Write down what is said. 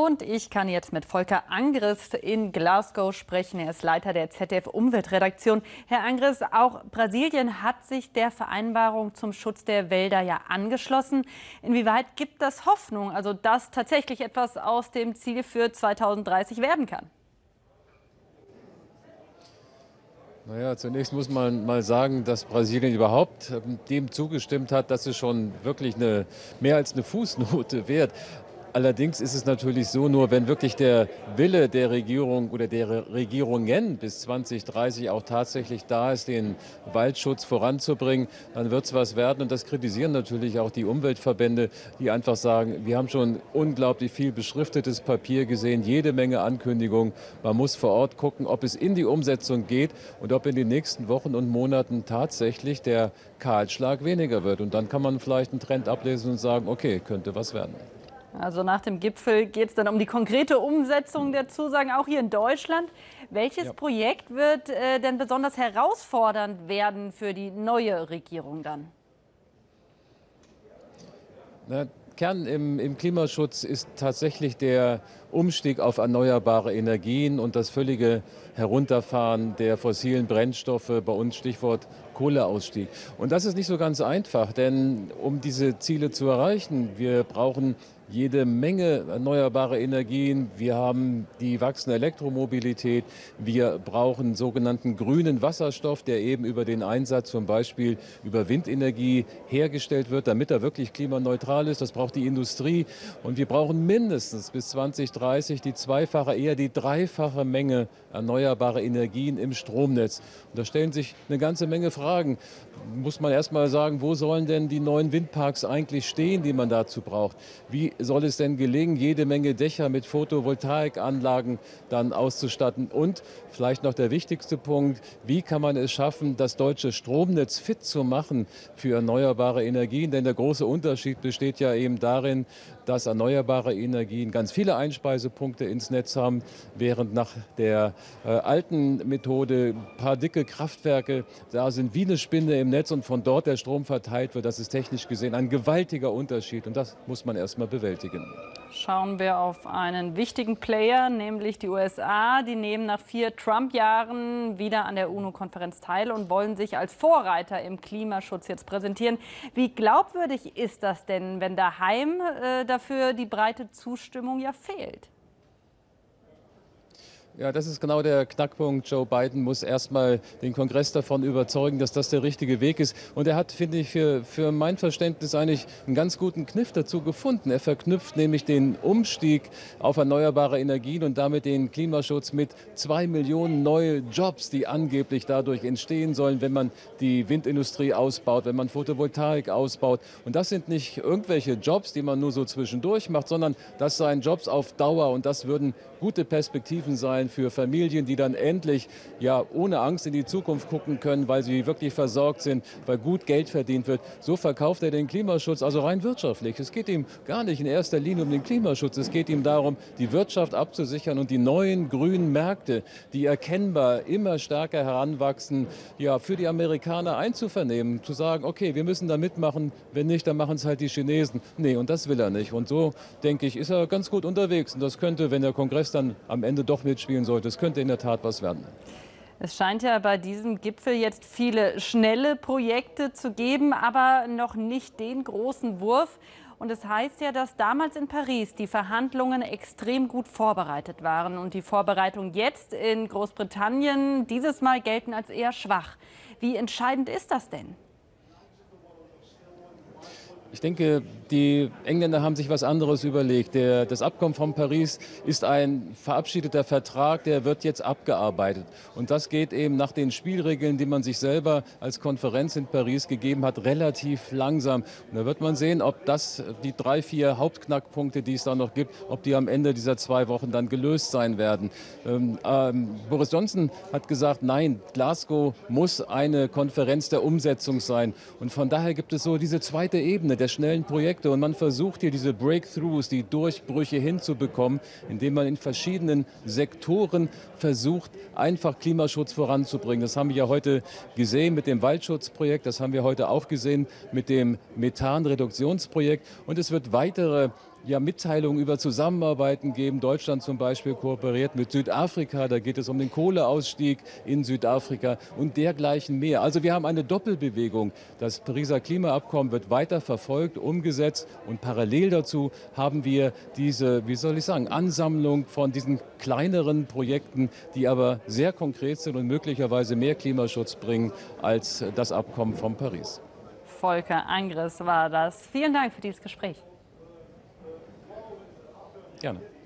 Und ich kann jetzt mit Volker Angris in Glasgow sprechen. Er ist Leiter der ZDF-Umweltredaktion. Herr Angris, auch Brasilien hat sich der Vereinbarung zum Schutz der Wälder ja angeschlossen. Inwieweit gibt das Hoffnung, also dass tatsächlich etwas aus dem Ziel für 2030 werden kann? Naja, zunächst muss man mal sagen, dass Brasilien überhaupt dem zugestimmt hat, dass es schon wirklich mehr als eine Fußnote wert. Allerdings ist es natürlich so, nur wenn wirklich der Wille der Regierung oder der Regierungen bis 2030 auch tatsächlich da ist, den Waldschutz voranzubringen, dann wird es was werden. Und das kritisieren natürlich auch die Umweltverbände, die einfach sagen, wir haben schon unglaublich viel beschriftetes Papier gesehen, jede Menge Ankündigungen. Man muss vor Ort gucken, ob es in die Umsetzung geht und ob in den nächsten Wochen und Monaten tatsächlich der Kahlschlag weniger wird. Und dann kann man vielleicht einen Trend ablesen und sagen, okay, könnte was werden. Also nach dem Gipfel geht es dann um die konkrete Umsetzung der Zusagen, auch hier in Deutschland. Welches Projekt wird denn besonders herausfordernd werden für die neue Regierung dann? Kern im Klimaschutz ist tatsächlich der Umstieg auf erneuerbare Energien und das völlige Herunterfahren der fossilen Brennstoffe, bei uns Stichwort Kohleausstieg. Und das ist nicht so ganz einfach, denn um diese Ziele zu erreichen, wir brauchen jede Menge erneuerbare Energien. Wir haben die wachsende Elektromobilität. Wir brauchen sogenannten grünen Wasserstoff, der eben über den Einsatz zum Beispiel über Windenergie hergestellt wird, damit er wirklich klimaneutral ist. Das braucht die Industrie. Und wir brauchen mindestens bis 2030 die zweifache, eher die dreifache Menge erneuerbare Energien im Stromnetz. Und da stellen sich eine ganze Menge Fragen. Muss man erst mal sagen, wo sollen denn die neuen Windparks eigentlich stehen, die man dazu braucht? Wie soll es denn gelingen, jede Menge Dächer mit Photovoltaikanlagen dann auszustatten? Und vielleicht noch der wichtigste Punkt, wie kann man es schaffen, das deutsche Stromnetz fit zu machen für erneuerbare Energien? Denn der große Unterschied besteht ja eben darin, dass erneuerbare Energien ganz viele Einspeisepunkte ins Netz haben, während nach der alten Methode ein paar dicke Kraftwerke da sind wie eine Spinne im Netz und von dort der Strom verteilt wird. Das ist technisch gesehen ein gewaltiger Unterschied und das muss man erst mal bewältigen. Schauen wir auf einen wichtigen Player, nämlich die USA. Die nehmen nach 4 Trump-Jahren wieder an der UNO-Konferenz teil und wollen sich als Vorreiter im Klimaschutz jetzt präsentieren. Wie glaubwürdig ist das denn, wenn daheim dafür die breite Zustimmung ja fehlt? Ja, das ist genau der Knackpunkt. Joe Biden muss erstmal den Kongress davon überzeugen, dass das der richtige Weg ist. Und er hat, finde ich, für mein Verständnis eigentlich einen ganz guten Kniff dazu gefunden. Er verknüpft nämlich den Umstieg auf erneuerbare Energien und damit den Klimaschutz mit 2 Millionen neue Jobs, die angeblich dadurch entstehen sollen, wenn man die Windindustrie ausbaut, wenn man Photovoltaik ausbaut. Und das sind nicht irgendwelche Jobs, die man nur so zwischendurch macht, sondern das seien Jobs auf Dauer und das würden gute Perspektiven sein für Familien, die dann endlich ohne Angst in die Zukunft gucken können, weil sie wirklich versorgt sind, weil gut Geld verdient wird. So verkauft er den Klimaschutz, also rein wirtschaftlich. Es geht ihm gar nicht in erster Linie um den Klimaschutz. Es geht ihm darum, die Wirtschaft abzusichern und die neuen grünen Märkte, die erkennbar immer stärker heranwachsen, für die Amerikaner einzuvernehmen. Zu sagen, okay, wir müssen da mitmachen, wenn nicht, dann machen es halt die Chinesen. Nee, und das will er nicht. Und so, denke ich, ist er ganz gut unterwegs. Und das könnte, wenn der Kongress dann am Ende doch mitspielen sollte, es könnte in der Tat was werden. Es scheint ja bei diesem Gipfel jetzt viele schnelle Projekte zu geben, aber noch nicht den großen Wurf. Und es heißt ja, dass damals in Paris die Verhandlungen extrem gut vorbereitet waren und die Vorbereitungen jetzt in Großbritannien dieses Mal gelten als eher schwach. Wie entscheidend ist das denn? Ich denke, die Engländer haben sich was anderes überlegt. Das Abkommen von Paris ist ein verabschiedeter Vertrag, der wird jetzt abgearbeitet. Und das geht eben nach den Spielregeln, die man sich selber als Konferenz in Paris gegeben hat, relativ langsam. Und da wird man sehen, ob das die 3, 4 Hauptknackpunkte, die es da noch gibt, ob die am Ende dieser 2 Wochen dann gelöst sein werden. Boris Johnson hat gesagt, nein, Glasgow muss eine Konferenz der Umsetzung sein. Und von daher gibt es so diese zweite Ebene der schnellen Projekte und man versucht hier diese Breakthroughs, die Durchbrüche hinzubekommen, indem man in verschiedenen Sektoren versucht, einfach Klimaschutz voranzubringen. Das haben wir ja heute gesehen mit dem Waldschutzprojekt, das haben wir heute auch gesehen mit dem Methanreduktionsprojekt und es wird weitere ja, Mitteilungen über Zusammenarbeiten geben. Deutschland zum Beispiel kooperiert mit Südafrika, da geht es um den Kohleausstieg in Südafrika und dergleichen mehr. Also wir haben eine Doppelbewegung. Das Pariser Klimaabkommen wird weiter verfolgt, umgesetzt und parallel dazu haben wir diese, wie soll ich sagen, Ansammlung von diesen kleineren Projekten, die aber sehr konkret sind und möglicherweise mehr Klimaschutz bringen als das Abkommen von Paris. Volker Angres war das. Vielen Dank für dieses Gespräch. Gerne.